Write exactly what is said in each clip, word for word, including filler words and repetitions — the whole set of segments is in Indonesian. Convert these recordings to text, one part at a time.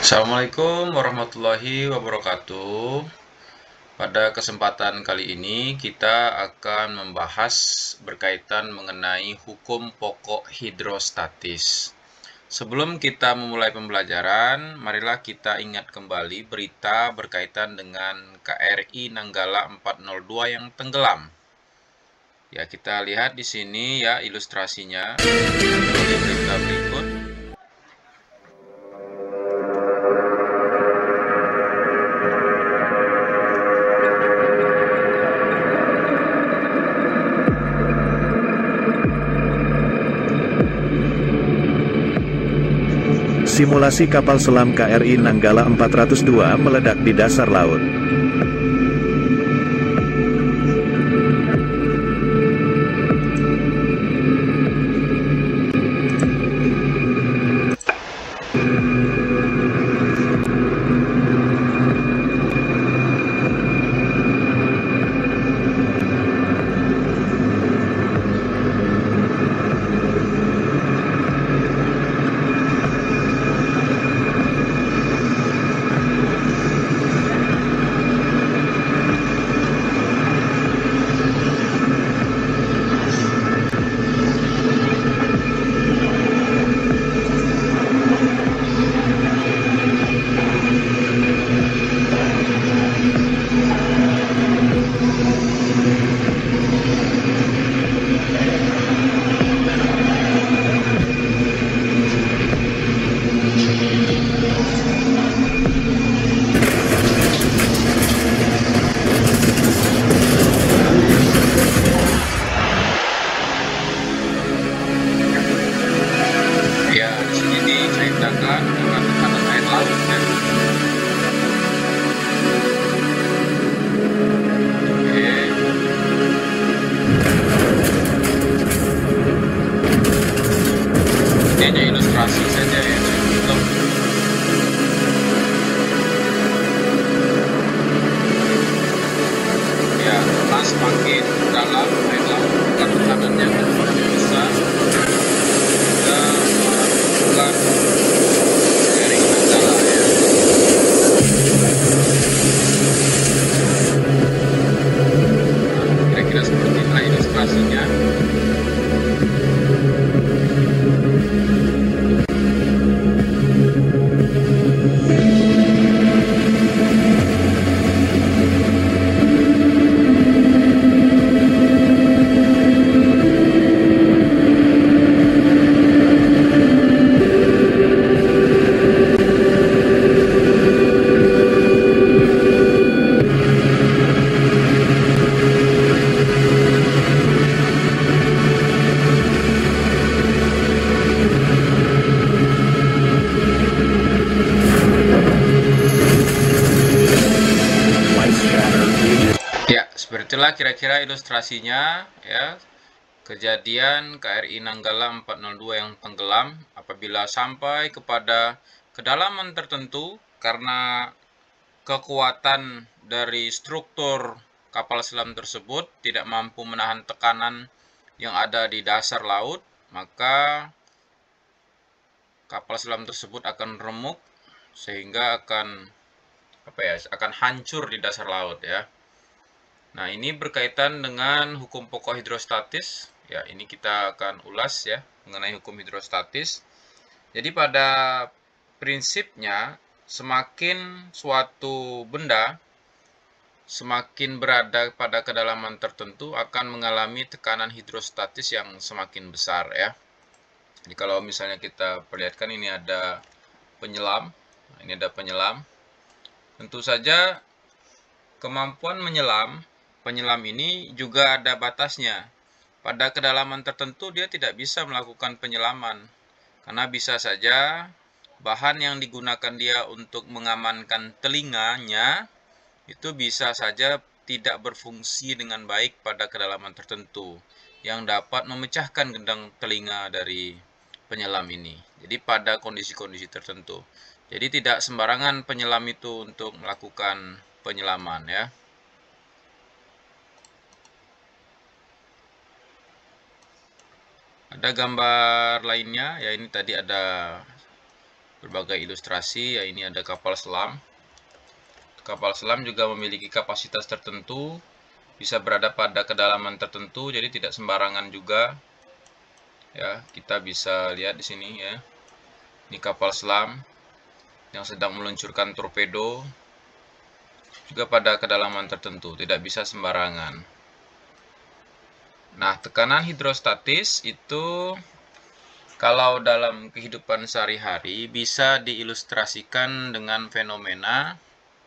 Assalamualaikum warahmatullahi wabarakatuh. Pada kesempatan kali ini kita akan membahas berkaitan mengenai hukum pokok hidrostatis. Sebelum kita memulai pembelajaran, marilah kita ingat kembali berita berkaitan dengan K R I Nanggala empat nol dua yang tenggelam. Ya, kita lihat di sini ya ilustrasinya di berita berikut. Simulasi kapal selam K R I Nanggala empat nol dua meledak di dasar laut. Ya, di sini diceritakan dengan tekanan air laut ya. Oke. Ini hanya ilustrasi saja ya, belum. Ya, karena semakin dalam air laut, kan tekanannya akan semakin besar. Dan bukan dari Nanggala ya. Nah, kira-kira seperti inilah ilustrasinya. Ya, sepertilah kira-kira ilustrasinya ya. Kejadian K R I Nanggala empat nol dua yang tenggelam apabila sampai kepada kedalaman tertentu karena kekuatan dari struktur kapal selam tersebut tidak mampu menahan tekanan yang ada di dasar laut, maka kapal selam tersebut akan remuk sehingga akan apa ya, akan hancur di dasar laut ya. Nah, ini berkaitan dengan hukum pokok hidrostatis. Ya, ini kita akan ulas ya mengenai hukum hidrostatis. Jadi pada prinsipnya semakin suatu benda semakin berada pada kedalaman tertentu akan mengalami tekanan hidrostatis yang semakin besar ya. Jadi kalau misalnya kita perlihatkan ini ada penyelam. Nah, ini ada penyelam. Tentu saja kemampuan menyelam penyelam ini juga ada batasnya. Pada kedalaman tertentu dia tidak bisa melakukan penyelaman. Karena bisa saja bahan yang digunakan dia untuk mengamankan telinganya itu bisa saja tidak berfungsi dengan baik pada kedalaman tertentu yang dapat memecahkan gendang telinga dari penyelam ini. Jadi pada kondisi-kondisi tertentu. Jadi tidak sembarangan penyelam itu untuk melakukan penyelaman ya. Ada gambar lainnya, ya ini tadi ada berbagai ilustrasi. Ya, ini ada kapal selam. Kapal selam juga memiliki kapasitas tertentu, bisa berada pada kedalaman tertentu, jadi tidak sembarangan juga. Ya, kita bisa lihat di sini ya. Ini kapal selam yang sedang meluncurkan torpedo, juga pada kedalaman tertentu, tidak bisa sembarangan. Nah, tekanan hidrostatis itu kalau dalam kehidupan sehari-hari bisa diilustrasikan dengan fenomena.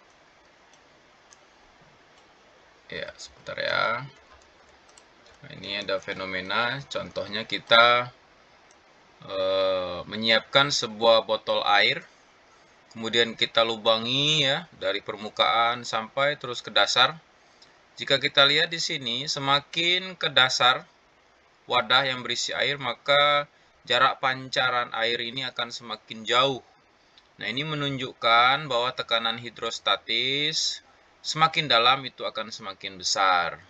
Ya, sebentar ya. Nah, ini ada fenomena, contohnya kita e, menyiapkan sebuah botol air, kemudian kita lubangi ya dari permukaan sampai terus ke dasar. Jika kita lihat di sini, semakin ke dasar wadah yang berisi air, maka jarak pancaran air ini akan semakin jauh. Nah, ini menunjukkan bahwa tekanan hidrostatis semakin dalam itu akan semakin besar.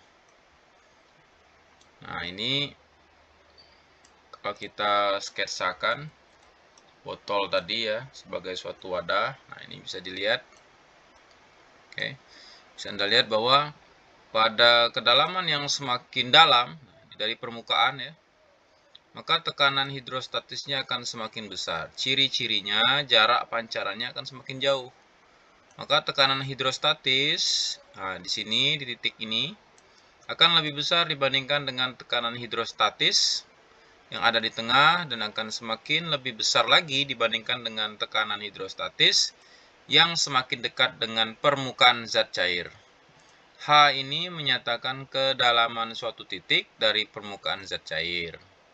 Nah, ini kalau kita sketsakan botol tadi ya sebagai suatu wadah. Nah, ini bisa dilihat. Oke. Bisa Anda lihat bahwa pada kedalaman yang semakin dalam dari permukaan ya, maka tekanan hidrostatisnya akan semakin besar. Ciri-cirinya jarak pancarannya akan semakin jauh. Maka tekanan hidrostatis, nah di sini di titik ini akan lebih besar dibandingkan dengan tekanan hidrostatis yang ada di tengah, dan akan semakin lebih besar lagi dibandingkan dengan tekanan hidrostatis yang semakin dekat dengan permukaan zat cair. H ini menyatakan kedalaman suatu titik dari permukaan zat cair.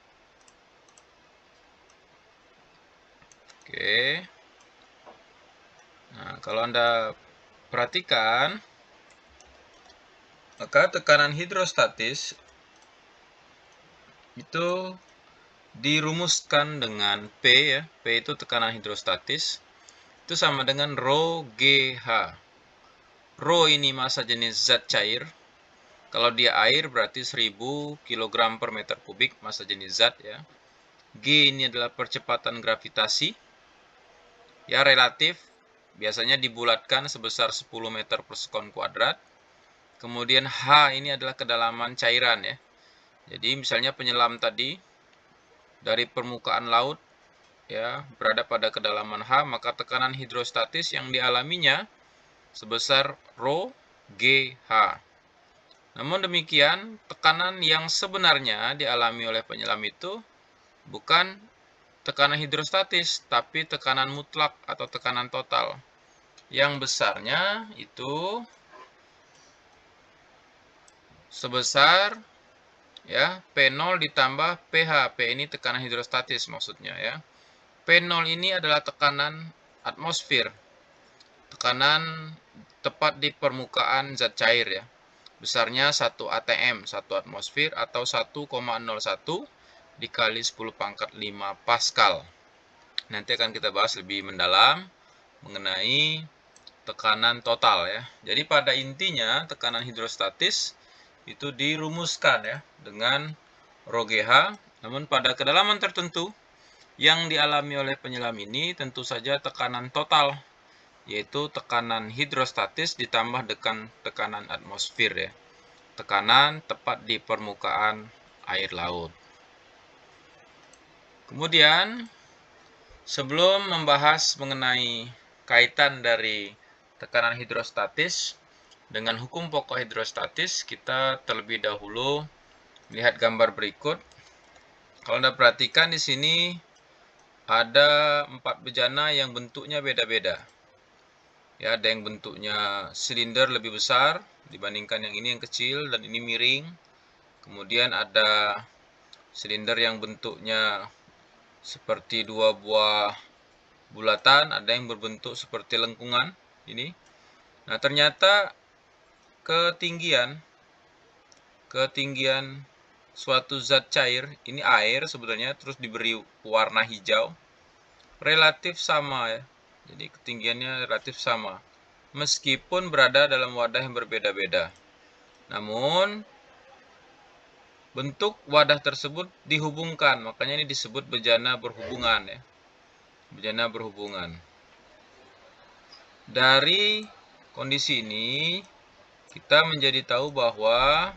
Oke. Nah, kalau Anda perhatikan, maka tekanan hidrostatis itu dirumuskan dengan P ya. P itu tekanan hidrostatis. Itu sama dengan rho G H. Rho ini massa jenis zat cair. Kalau dia air berarti seribu kilogram per meter kubik massa jenis zat ya. G ini adalah percepatan gravitasi. Ya, relatif. Biasanya dibulatkan sebesar sepuluh meter per sekon kuadrat. Kemudian H ini adalah kedalaman cairan ya. Jadi misalnya penyelam tadi dari permukaan laut ya berada pada kedalaman H, maka tekanan hidrostatis yang dialaminya sebesar rho G H. Namun demikian, tekanan yang sebenarnya dialami oleh penyelam itu bukan tekanan hidrostatis, tapi tekanan mutlak atau tekanan total. Yang besarnya itu sebesar ya P nol ditambah pH. P ini tekanan hidrostatis maksudnya ya. P nol ini adalah tekanan atmosfer. Tekanan tepat di permukaan zat cair ya. Besarnya satu atm, satu atmosfer atau satu koma nol satu dikali sepuluh pangkat lima Pascal. Nanti akan kita bahas lebih mendalam mengenai tekanan total ya. Jadi pada intinya tekanan hidrostatis itu dirumuskan ya dengan rho G H. Namun pada kedalaman tertentu yang dialami oleh penyelam ini tentu saja tekanan total, yaitu tekanan hidrostatis ditambah dengan tekanan atmosfer ya. Tekanan tepat di permukaan air laut. Kemudian, sebelum membahas mengenai kaitan dari tekanan hidrostatis dengan hukum pokok hidrostatis, kita terlebih dahulu lihat gambar berikut. Kalau Anda perhatikan di sini ada empat bejana yang bentuknya beda-beda. Ya, ada yang bentuknya silinder lebih besar dibandingkan yang ini yang kecil dan ini miring. Kemudian ada silinder yang bentuknya seperti dua buah bulatan, ada yang berbentuk seperti lengkungan ini. Nah, ternyata ketinggian ketinggian suatu zat cair, ini air sebetulnya, terus diberi warna hijau, relatif sama ya. Jadi ketinggiannya relatif sama meskipun berada dalam wadah yang berbeda-beda. Namun bentuk wadah tersebut dihubungkan, makanya ini disebut bejana berhubungan ya. bejana berhubungan. Dari kondisi ini kita menjadi tahu bahwa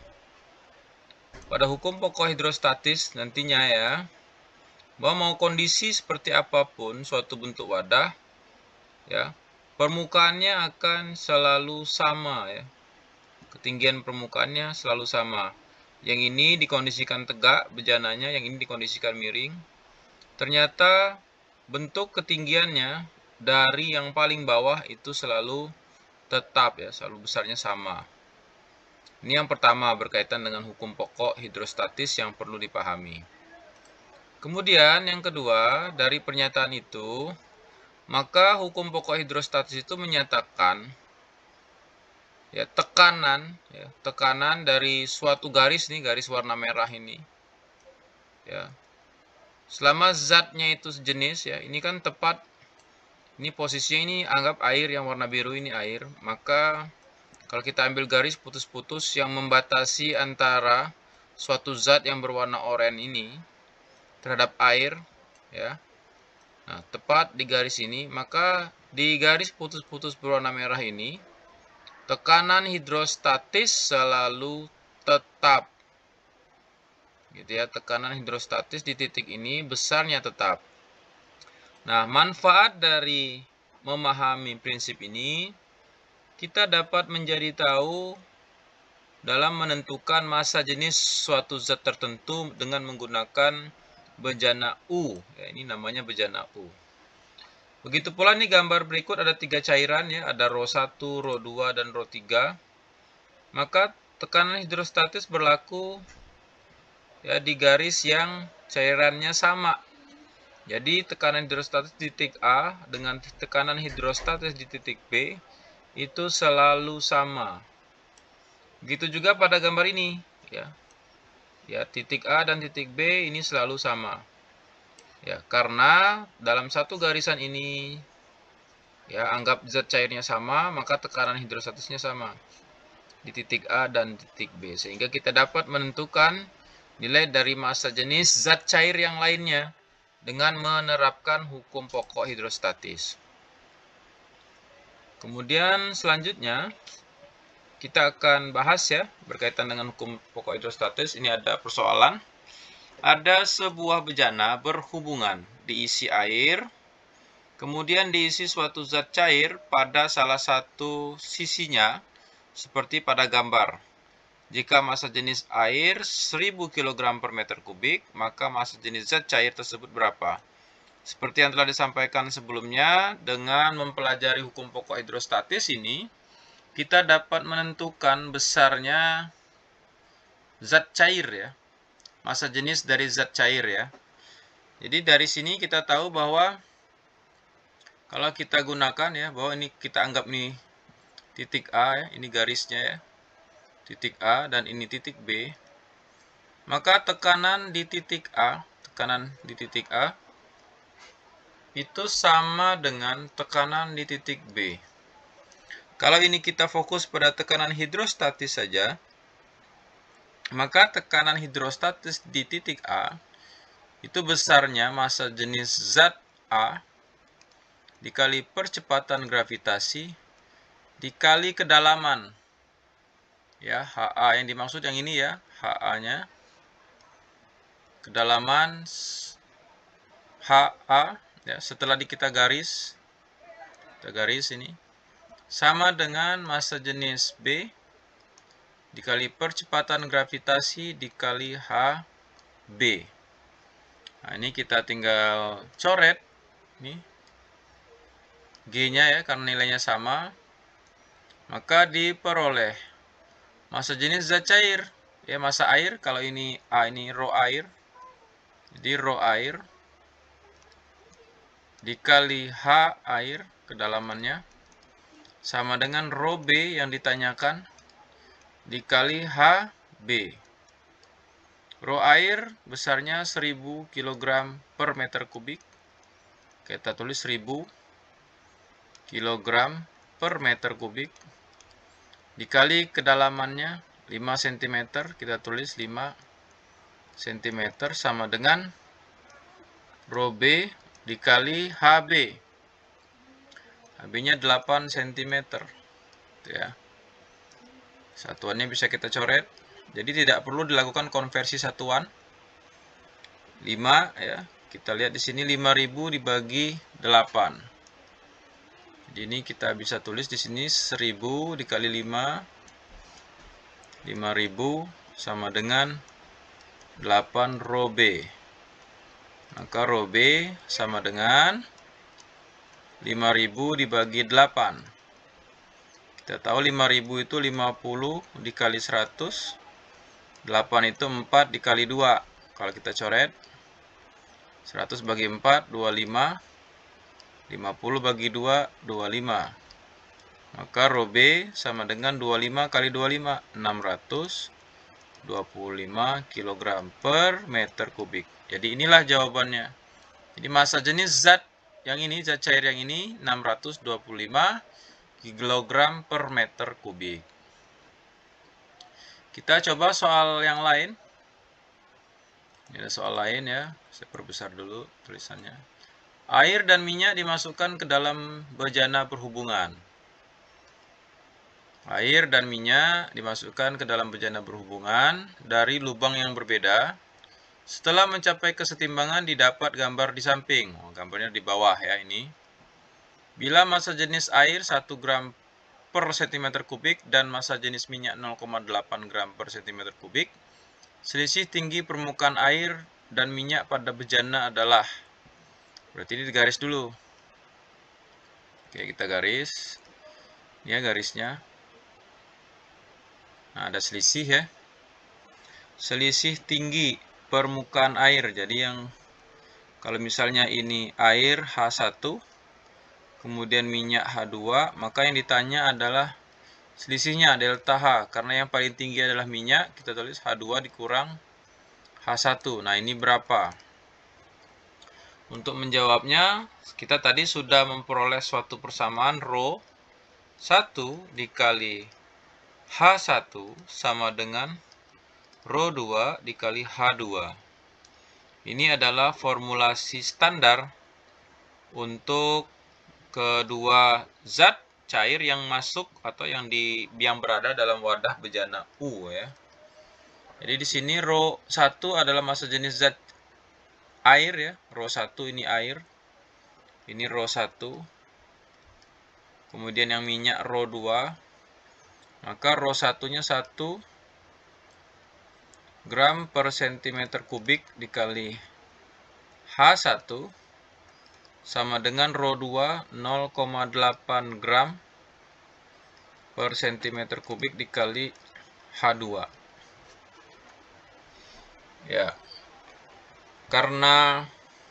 pada hukum pokok hidrostatis nantinya ya, bahwa mau kondisi seperti apapun suatu bentuk wadah ya, permukaannya akan selalu sama ya. Ketinggian permukaannya selalu sama. Yang ini dikondisikan tegak bejananya, yang ini dikondisikan miring. Ternyata bentuk ketinggiannya dari yang paling bawah itu selalu tetap ya, selalu besarnya sama. Ini yang pertama berkaitan dengan hukum pokok hidrostatis yang perlu dipahami. Kemudian yang kedua, dari pernyataan itu, maka hukum pokok hidrostatis itu menyatakan ya tekanan ya, tekanan dari suatu garis nih, garis warna merah ini. Ya. Selama zatnya itu sejenis ya, ini kan tepat, ini posisinya ini anggap air, yang warna biru ini air, maka kalau kita ambil garis putus-putus yang membatasi antara suatu zat yang berwarna oranye ini terhadap air ya. Nah, tepat di garis ini, maka di garis putus-putus berwarna merah ini tekanan hidrostatis selalu tetap. Gitu ya, tekanan hidrostatis di titik ini besarnya tetap. Nah, manfaat dari memahami prinsip ini, kita dapat menjadi tahu dalam menentukan massa jenis suatu zat tertentu dengan menggunakan bejana U. Ya, ini namanya bejana U. Begitu pula nih gambar berikut ada tiga cairan ya, ada rho satu, rho dua, dan rho tiga. Maka tekanan hidrostatis berlaku ya di garis yang cairannya sama. Jadi tekanan hidrostatis di titik A dengan tekanan hidrostatis di titik B itu selalu sama. Begitu juga pada gambar ini ya. Ya, titik A dan titik B ini selalu sama. Ya, karena dalam satu garisan ini ya anggap zat cairnya sama, maka tekanan hidrostatisnya sama di titik A dan titik B, sehingga kita dapat menentukan nilai dari massa jenis zat cair yang lainnya dengan menerapkan hukum pokok hidrostatis. Kemudian selanjutnya kita akan bahas ya berkaitan dengan hukum pokok hidrostatis. Ini ada persoalan. Ada sebuah bejana berhubungan diisi air, kemudian diisi suatu zat cair pada salah satu sisinya, seperti pada gambar. Jika massa jenis air seribu kilogram per meter kubik, maka massa jenis zat cair tersebut berapa? Seperti yang telah disampaikan sebelumnya, dengan mempelajari hukum pokok hidrostatis ini, kita dapat menentukan besarnya zat cair ya. Massa jenis dari zat cair ya. Jadi dari sini kita tahu bahwa kalau kita gunakan ya, bahwa ini kita anggap nih titik A ya, ini garisnya ya. Titik A dan ini titik B. Maka tekanan di titik A, tekanan di titik A itu sama dengan tekanan di titik B. Kalau ini kita fokus pada tekanan hidrostatis saja, maka tekanan hidrostatis di titik A itu besarnya massa jenis zat A dikali percepatan gravitasi dikali kedalaman. Ya, H A yang dimaksud yang ini ya, H A-nya. Kedalaman H A ya, setelah di kita garis. Kita garis ini sama dengan massa jenis B dikali percepatan gravitasi dikali H B. Nah, ini kita tinggal coret nih G-nya ya, karena nilainya sama. Maka diperoleh massa jenis zat cair ya, massa air, kalau ini A ini rho air. Jadi rho air dikali H air kedalamannya sama dengan rho B yang ditanyakan dikali H B. Rho air besarnya seribu kilogram per meter kubik. Kita tulis seribu kilogram per meter kubik. Dikali kedalamannya lima sentimeter. Kita tulis lima sentimeter sama dengan rho B dikali H B. H B-nya delapan sentimeter. Gitu ya. Satuannya bisa kita coret. Jadi tidak perlu dilakukan konversi satuan. lima ya. Kita lihat di sini lima ribu dibagi delapan. Jadi ini kita bisa tulis di sini seribu dikali lima. lima ribu sama dengan delapan rho B. Maka rho B sama dengan lima ribu dibagi delapan. Kita tahu lima ribu itu lima puluh dikali seratus. delapan itu empat dikali dua. Kalau kita coret, seratus bagi empat, dua puluh lima. lima puluh bagi dua, dua puluh lima. Maka rho B sama dengan dua puluh lima kali dua puluh lima, enam ratus dua puluh lima kilogram per meter kubik. Jadi inilah jawabannya. Jadi massa jenis zat yang ini, zat cair yang ini, enam ratus dua puluh lima kilogram per meter kubik. Kita coba soal yang lain. Ini ada soal lain ya. Saya perbesar dulu tulisannya. Air dan minyak dimasukkan ke dalam bejana perhubungan. Air dan minyak dimasukkan ke dalam bejana berhubungan dari lubang yang berbeda. Setelah mencapai kesetimbangan didapat gambar di samping. Oh, gambarnya di bawah ya ini. Bila massa jenis air satu gram per cm kubik dan massa jenis minyak nol koma delapan gram per cm kubik, selisih tinggi permukaan air dan minyak pada bejana adalah. Berarti ini digaris dulu. Oke, kita garis. Ini ya garisnya. Nah, ada selisih ya. Selisih tinggi permukaan air. Jadi yang kalau misalnya ini air H satu, kemudian minyak H dua, maka yang ditanya adalah selisihnya delta H. Karena yang paling tinggi adalah minyak, kita tulis H dua dikurang H satu. Nah, ini berapa? Untuk menjawabnya, kita tadi sudah memperoleh suatu persamaan rho satu dikali H satu sama dengan rho dua dikali H dua. Ini adalah formulasi standar untuk kedua zat cair yang masuk atau yang di yang berada dalam wadah bejana U ya. Jadi di sini rho satu adalah massa jenis zat air ya. Rho satu ini air. Ini rho satu. Kemudian yang minyak rho dua. Maka rho satunya satu gram per centimeter kubik dikali H satu sama dengan rho dua nol koma delapan gram per centimeter kubik dikali H dua. Ya. Karena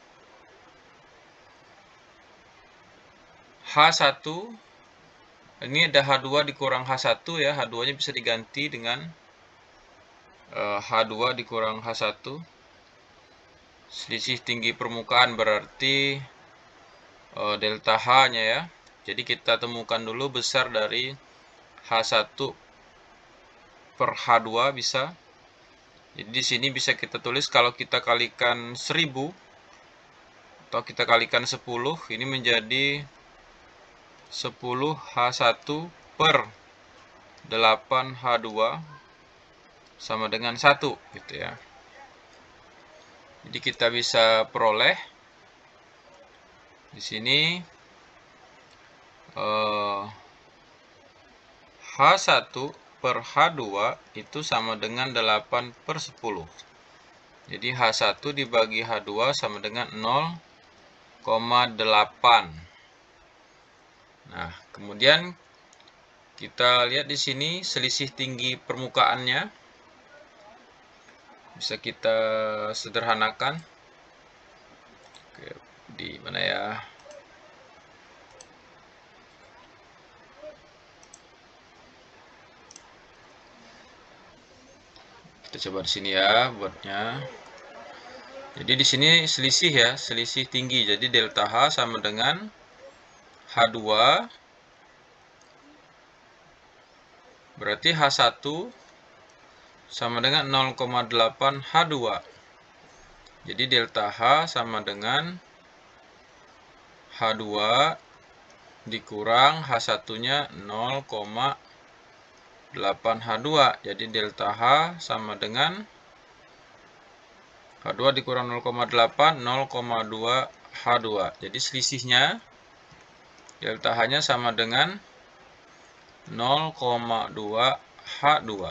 H satu ini ada H dua dikurang H satu ya. H dua-nya bisa diganti dengan uh, H dua dikurang H satu. Selisih tinggi permukaan berarti uh, delta H-nya ya. Jadi kita temukan dulu besar dari H satu per H dua bisa. Jadi di sini bisa kita tulis kalau kita kalikan seribu atau kita kalikan sepuluh, ini menjadi sepuluh H satu per delapan H dua sama dengan satu gitu ya. Jadi kita bisa peroleh di sini eh, H satu per H dua itu sama dengan delapan per sepuluh. Jadi H satu dibagi H dua sama dengan nol koma delapan. Nah, kemudian kita lihat di sini selisih tinggi permukaannya. Bisa kita sederhanakan. Oke, di mana ya? Kita coba di sini ya buatnya. Jadi di sini selisih ya, selisih tinggi. Jadi delta H sama dengan H dua. Berarti H satu sama dengan nol koma delapan H dua. Jadi delta H sama dengan H dua dikurang H satu-nya nol koma delapan H dua. Jadi delta H sama dengan H dua dikurang nol koma delapan, nol koma dua H dua. Jadi selisihnya delta H-nya sama dengan nol koma dua H dua.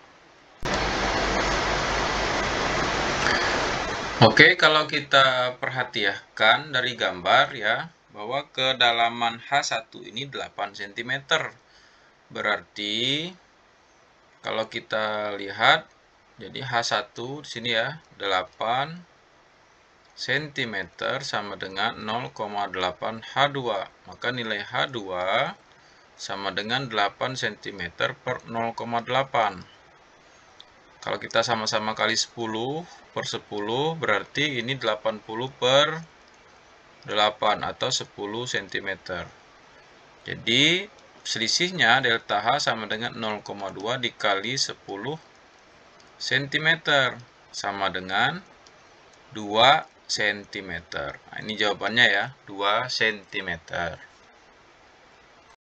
Oke, kalau kita perhatikan dari gambar ya, bahwa kedalaman H satu ini delapan sentimeter. Berarti kalau kita lihat, jadi H satu di sini ya, delapan sentimeter sama dengan nol koma delapan H dua. Maka nilai H dua sama dengan delapan sentimeter per nol koma delapan. Kalau kita sama-sama kali sepuluh per sepuluh, berarti ini delapan puluh per delapan atau sepuluh sentimeter. Jadi selisihnya delta H sama dengan nol koma dua dikali sepuluh sentimeter sama dengan dua sentimeter. Nah, ini jawabannya ya, dua sentimeter.